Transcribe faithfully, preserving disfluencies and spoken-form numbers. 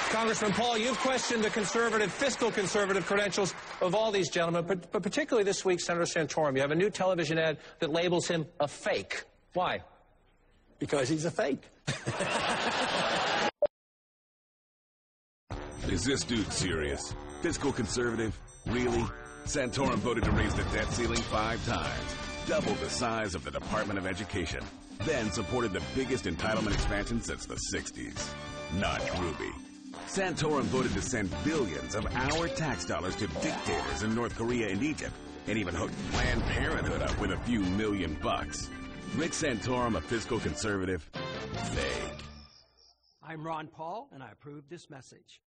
Congressman Paul, you've questioned the conservative, fiscal conservative credentials of all these gentlemen, but, but particularly this week, Senator Santorum. You have a new television ad that labels him a fake. Why? Because he's a fake. Is this dude serious? Fiscal conservative? Really? Santorum voted to raise the debt ceiling five times, doubled the size of the Department of Education, then supported the biggest entitlement expansion since the sixties. Not Ruby. Santorum voted to send billions of our tax dollars to dictators in North Korea and Egypt, and even hooked Planned Parenthood up with a few million bucks. Rick Santorum, a fiscal conservative? Fake. I'm Ron Paul, and I approve this message.